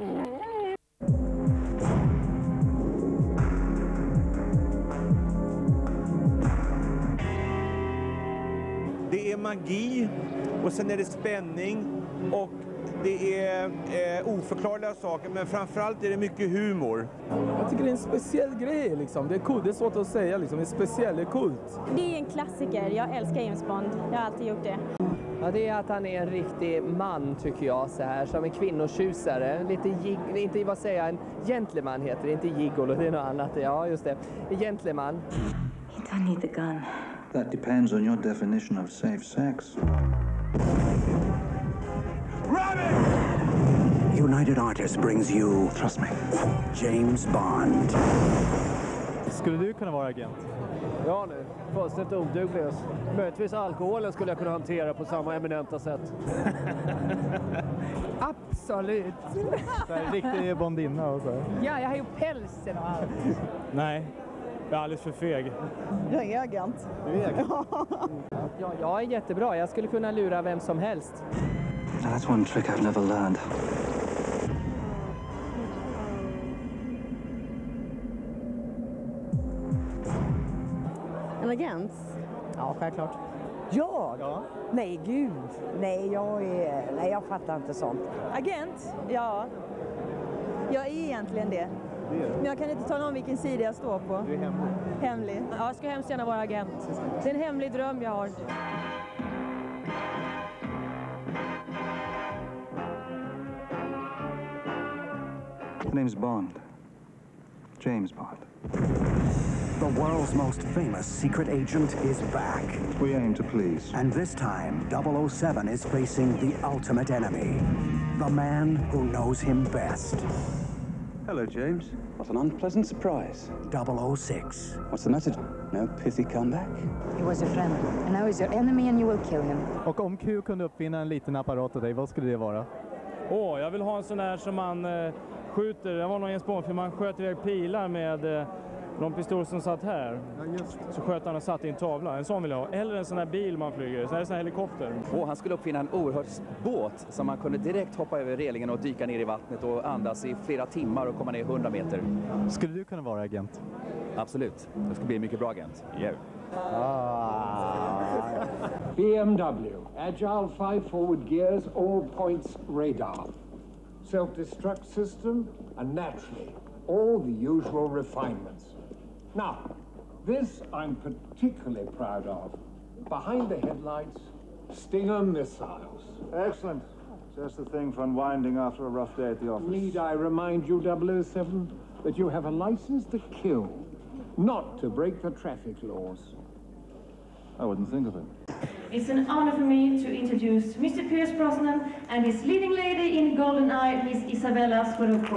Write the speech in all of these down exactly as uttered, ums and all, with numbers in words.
Det är magi och sen är det spänning och det är eh, oförklarliga saker, men framförallt är det mycket humor. Jag tycker det är en speciell grej liksom. Det är coolt, det är svårt att säga liksom. Det är speciellt, det är coolt. Det är en klassiker. Jag älskar James Bond. Jag har alltid gjort det. Ja, det är att han är en riktig man tycker jag så här, som en kvinnotjusare. Lite jig, inte vad säger jag, en gentleman heter det, inte gigolo, det är något annat. Ja, just det. En gentleman. You don't need the gun. That depends on your definition of safe sex. United Artists brings you, Trust me, James Bond. Skulle du kunna vara agent? Ja nu, fullständigt oduglig. Möjligtvis alkoholen skulle jag kunna hantera på samma eminenta sätt. Absolut. Så här, riktig bondinna och så. Ja, jag har ju pälsen och allt. Nej, jag är alldeles för feg. Jag är agent. Du är agent? Ja, jag är jättebra. Jag skulle kunna lura vem som helst. That's one trick I've never learned. En agent? Ja, självklart. Jag? Ja. Nej, gud. Nej, jag är... Nej, jag fattar inte sånt. Agent? Ja. Jag är egentligen det. Det är det. Men jag kan inte tala om vilken sida jag står på. Du är hemlig. Hemlig? Ja, jag ska hemskt gärna vara agent. Det är en hemlig dröm jag har. The name's Bond. James Bond. The world's most famous secret agent is back. We aim to please. And this time, double oh seven is facing the ultimate enemy. The man who knows him best. Hello, James. What an unpleasant surprise. double oh six. What's the message? No pithy comeback? He was your friend, and now he's your enemy and you will kill him. Och om Q kunde uppfinna en liten apparat åt dig, vad skulle det vara? Åh, oh, jag vill ha en sån här som man eh, skjuter. Jag var nog i en spånfilm, man sköt iväg pilar med eh, de pistoler som satt här. Ja, just. Så sköt han och satt i en tavla. En sån vill jag ha. Eller en sån här bil man flyger. Så här är en sån här helikopter. Och han skulle uppfinna en oerhört båt som man kunde direkt hoppa över relingen och dyka ner i vattnet och andas i flera timmar och komma ner hundra meter. Skulle du kunna vara agent? Absolut. Jag skulle bli en mycket bra agent. Yeah. Ah. B M W, agile five forward gears, all points radar. Self-destruct system, and naturally, all the usual refinements. Now, this I'm particularly proud of. Behind the headlights, Stinger missiles. Excellent. Just the thing for unwinding after a rough day at the office. Need I remind you, double oh seven, that you have a license to kill, not to break the traffic laws. I wouldn't think of it. It's an honor for me to introduce Mister Pierce Brosnan and his leading lady in Goldeneye, Miss Isabella Scorupco.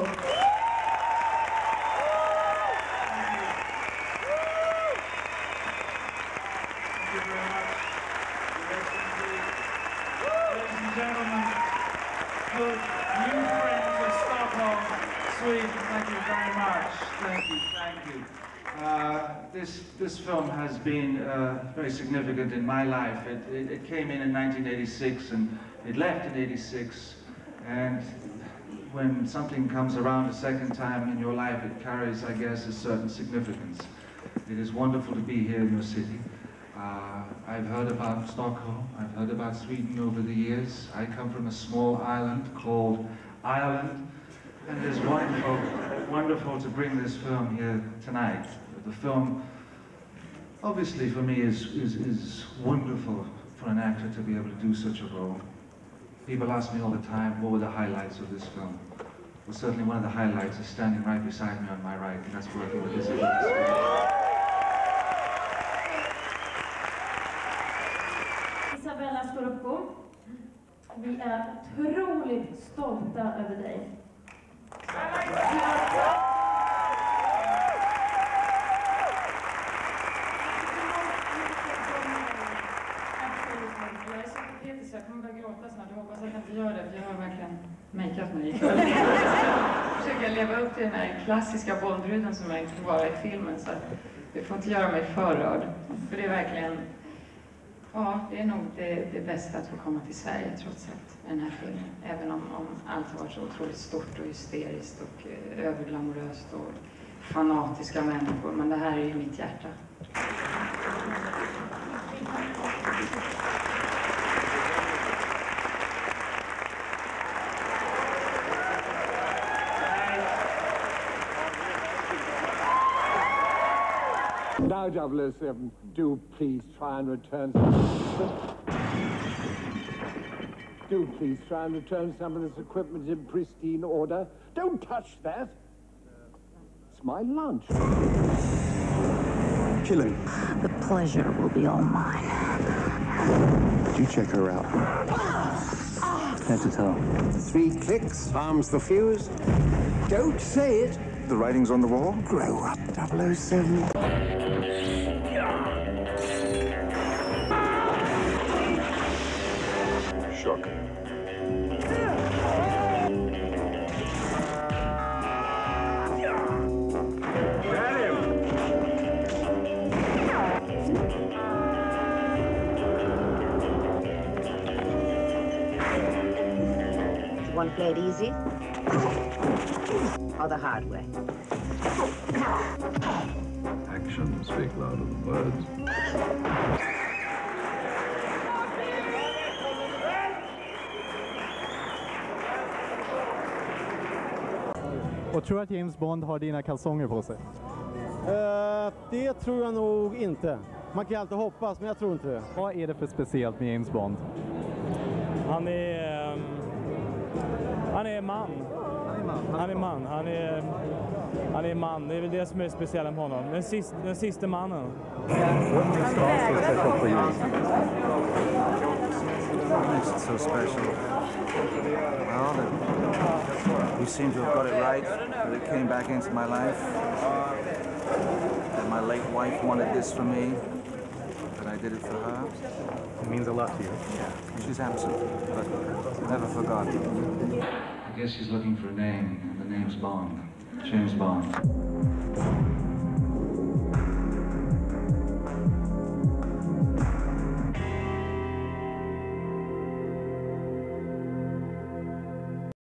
Good new friends of Stockholm, Sweden. Thank you very much. Thank you, thank you. Uh, this this film has been uh, very significant in my life. It, it, it came in in nineteen eighty-six and it left in eighty-six. And when something comes around a second time in your life, it carries, I guess, a certain significance. It is wonderful to be here in your city. Uh, I've heard about Stockholm, I've heard about Sweden over the years. I come from a small island called Ireland, and it is wonderful, wonderful to bring this film here tonight. The film, obviously for me, is, is, is wonderful for an actor to be able to do such a role. People ask me all the time, what were the highlights of this film? Well, certainly one of the highlights is standing right beside me on my right, and that's working with Isabella. Isabella Scorupco, vi är otroligt stolta över dig. Jag är så petig så jag kommer börja gråta snart. Jag hoppas att jag inte gör det, för jag har verkligen makeat mig ikväll. Jag försöker leva upp till den här klassiska Bondruden som jag inte får vara i filmen, så att det får inte göra mig för rörd. För det är verkligen Ja, det är nog det, det bästa att få komma till Sverige trots allt, med den här filmen. Även om, om allt har varit så otroligt stort och hysteriskt och eh, överglamoröst och fanatiska människor. Men det här är ju mitt hjärta. Now, double oh seven, do please try and return. Do please try and return some of this equipment in pristine order. Don't touch that. It's my lunch. Kill him. The pleasure will be all mine. You check her out. Head to toe. Three clicks, arms the fuse. Don't say it. The writing's on the wall? Grow up, double oh seven. Shock. Want to play it easy? Or the hard way? Actions speak louder than words. Och tror du att James Bond har dina kalsonger på sig? Uh, det tror jag nog inte. Man kan alltid hoppas, men jag tror inte det. Vad är det för speciellt med James Bond? Han är... Um, han är man. Han är man. Han är, han är man. Det är väl det som är speciellt med honom. Den sista, den sista mannen. It's so special. Well, that you seem to have got it right. That it came back into my life. That my late wife wanted this for me. That I did it for her. It means a lot to you. Yeah. She's absent, but never forgotten. I guess she's looking for a name, and the name's Bond. James Bond.